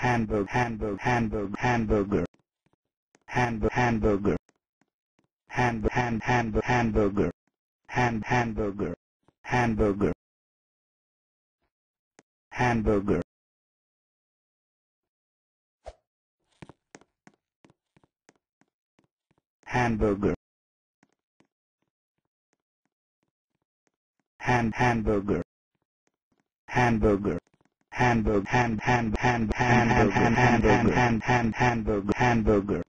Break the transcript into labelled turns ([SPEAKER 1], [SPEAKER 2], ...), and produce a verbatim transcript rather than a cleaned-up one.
[SPEAKER 1] Hamburg, Hamburg, Hamburg, Hamburger, Hamburg, Hamburger, Ham, ham, ham, Hamburger, Ham, Hamburger, Hamburger, Hamburger, Hamburger, Ham, Hamburger, Hamburger, Hamburg, ham, ham, ham, ham, ham, ham, ham, ham, ham, ham, Hamburger, Hamburger.